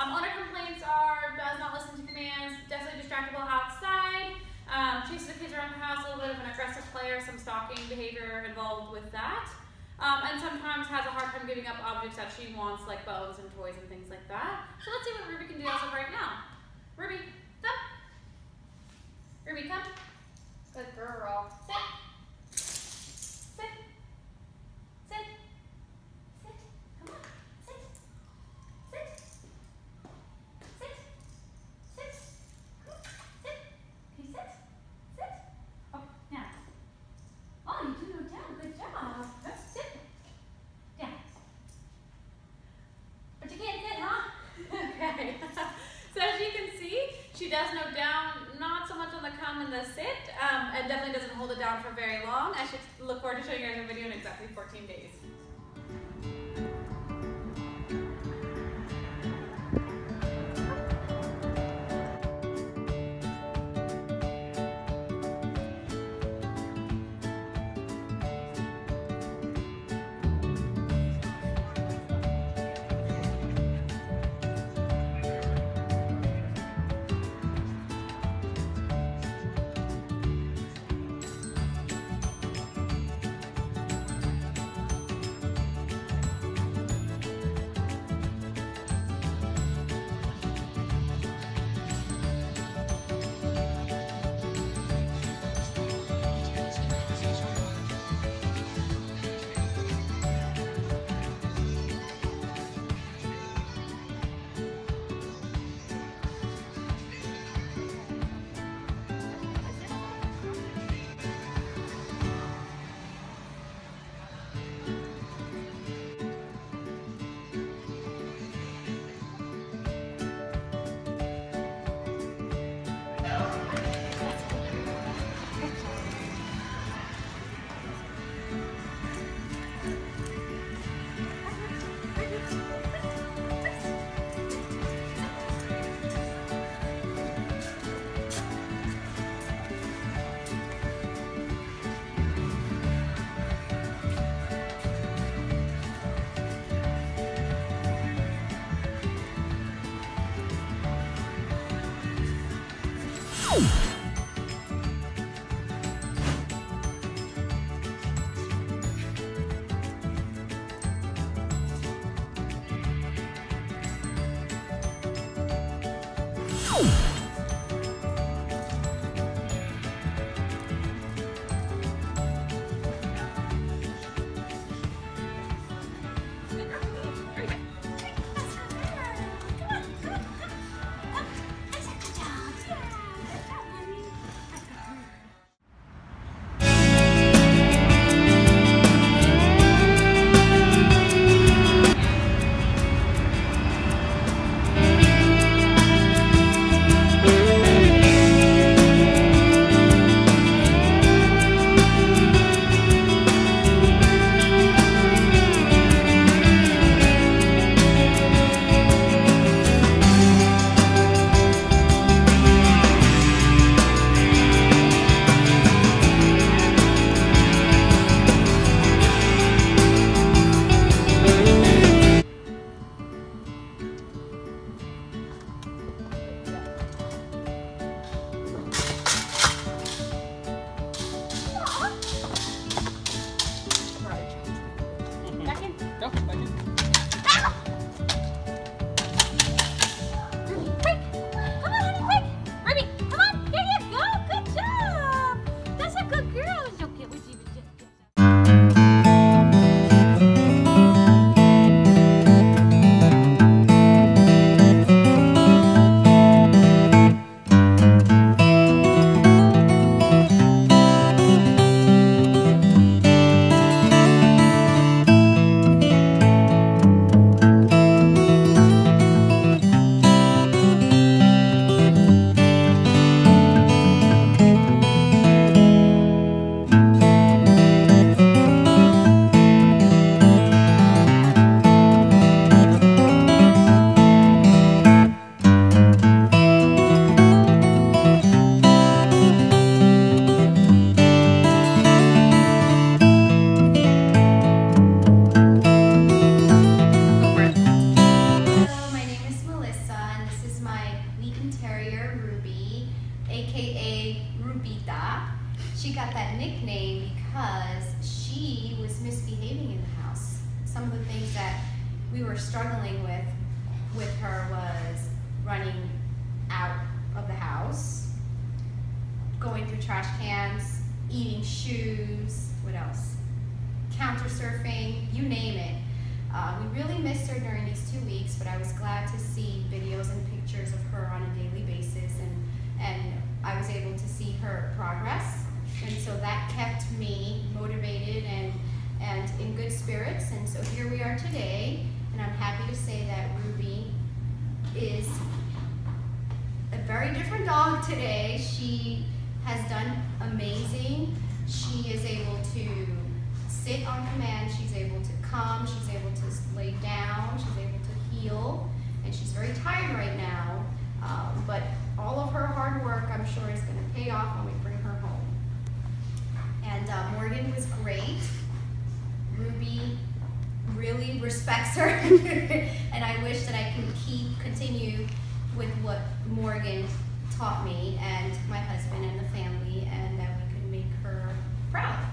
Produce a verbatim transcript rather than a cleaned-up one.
Um, owner complaints are does not listen to commands, definitely distractible outside, um, chases the kids around the house, a little bit of an aggressive player, some stalking behavior involved with that, um, and sometimes has a hard time giving up objects that she wants, like bones and toys and things like that. So let's see what Ruby can do as of right now. Ruby, come. Ruby, come. Good girl. Sit. Sit. Sit. Sit. Come on. Sit. Sit. Sit. Sit. Come on. Sit. Can you sit? Sit. Oh, now. Oh, you do go down. Good job. Let's sit. Down. But you can't sit, huh? Okay. So as you can see, she does know down, not so much on the come and the sit, um, and definitely doesn't hold it down for very long. I should look forward to showing you guys a video in exactly fourteen days. we were struggling with with her was running out of the house, going through trash cans, eating shoes, what else? Counter surfing, you name it. Uh, we really missed her during these two weeks, but I was glad to see videos and pictures of her on a daily basis, and, and I was able to see her progress. And so that kept me motivated and, and in good spirits. And so here we are today, and I'm happy to say that Ruby is a very different dog today. She has done amazing. She is able to sit on command, she's able to come, she's able to lay down, she's able to heel, and she's very tired right now. Um, but all of her hard work, I'm sure, is going to pay off when we bring her home. And uh, Morgan was great. Ruby really respects her, and I wish that I could keep continue with what Morgan taught me and my husband and the family, and that we could make her proud.